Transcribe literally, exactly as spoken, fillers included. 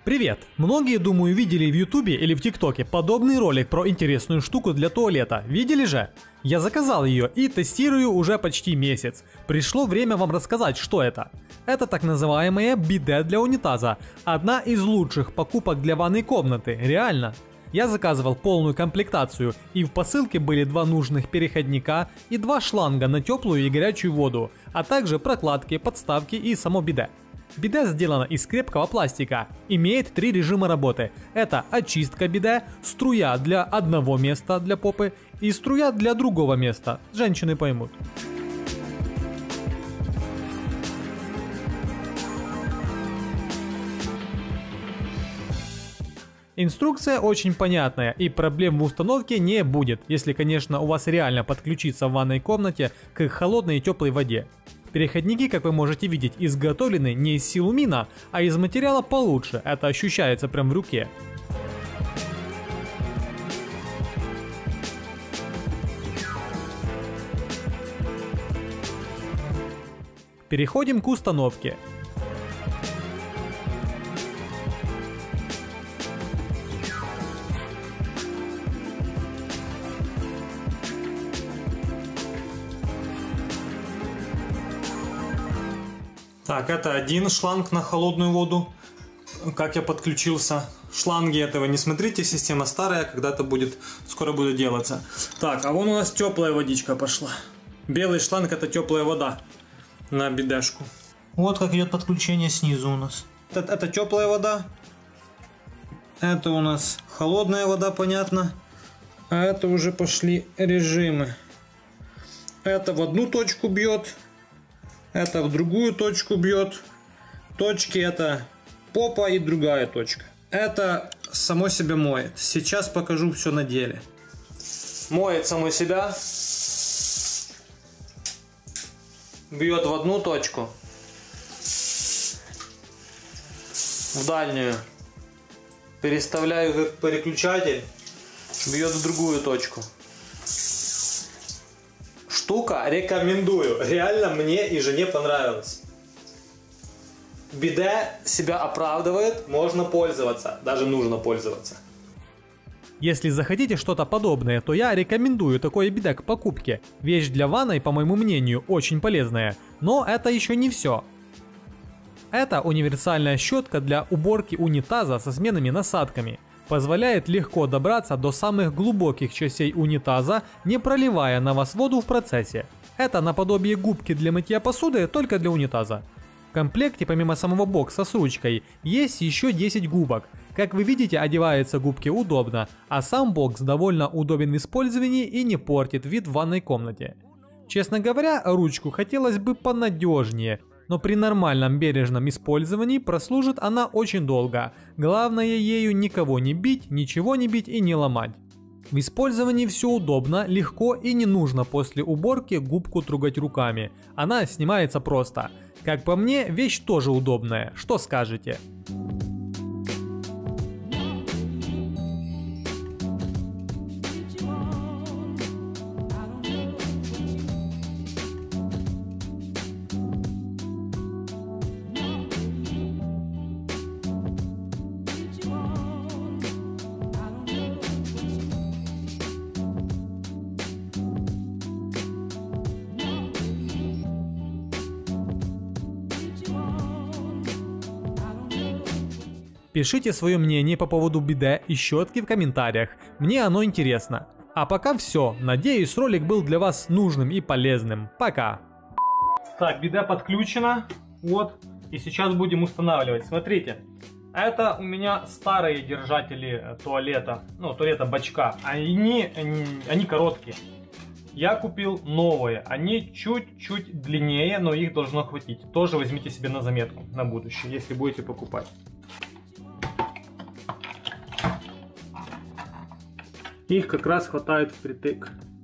Привет! Многие, думаю, видели в ютубе или в тиктоке подобный ролик про интересную штуку для туалета. Видели же? Я заказал ее и тестирую уже почти месяц. Пришло время вам рассказать, что это. Это так называемое биде для унитаза. Одна из лучших покупок для ванной комнаты, реально. Я заказывал полную комплектацию, и в посылке были два нужных переходника и два шланга на теплую и горячую воду, а также прокладки, подставки и само биде. Биде сделано из крепкого пластика, имеет три режима работы. Это очистка биде, струя для одного места для попы и струя для другого места. Женщины поймут. Инструкция очень понятная, и проблем в установке не будет, если, конечно, у вас реально подключиться в ванной комнате к холодной и теплой воде. Переходники, как вы можете видеть, изготовлены не из силумина, а из материала получше, это ощущается прям в руке. Переходим к установке. Так, это один шланг на холодную воду, как я подключился. Шланги этого не смотрите, система старая, когда-то будет, скоро будет делаться. Так, а вон у нас теплая водичка пошла. Белый шланг — это теплая вода на бидешку. Вот как идет подключение снизу у нас. Это, это теплая вода. Это у нас холодная вода, понятно. А это уже пошли режимы. Это в одну точку бьет. Это в другую точку бьет. Точки — это попа и другая точка. Это само себя моет. Сейчас покажу все на деле. Моет само себя. Бьет в одну точку. В дальнюю. Переставляю как переключатель. Бьет в другую точку. Штука рекомендую. Реально мне и жене понравилось. Биде себя оправдывает, можно пользоваться. Даже нужно пользоваться. Если захотите что-то подобное, то я рекомендую такое биде к покупке. Вещь для ванной, по моему мнению, очень полезная. Но это еще не все. Это универсальная щетка для уборки унитаза со сменными насадками. Позволяет легко добраться до самых глубоких частей унитаза, не проливая на вас воду в процессе. Это наподобие губки для мытья посуды, только для унитаза. В комплекте, помимо самого бокса с ручкой, есть еще десять губок. Как вы видите, одеваются губки удобно, а сам бокс довольно удобен в использовании и не портит вид в ванной комнате. Честно говоря, ручку хотелось бы понадежнее, но при нормальном бережном использовании прослужит она очень долго. Главное ею никого не бить, ничего не бить и не ломать. В использовании все удобно, легко и не нужно после уборки губку трогать руками. Она снимается просто. Как по мне, вещь тоже удобная. Что скажете? Пишите свое мнение по поводу биде и щетки в комментариях, мне оно интересно. А пока все, надеюсь, ролик был для вас нужным и полезным. Пока! Так, биде подключено, вот, и сейчас будем устанавливать. Смотрите, это у меня старые держатели туалета, ну, туалета бачка, они, они, они короткие. Я купил новые, они чуть-чуть длиннее, но их должно хватить. Тоже возьмите себе на заметку, на будущее, если будете покупать. Их как раз хватает впритык.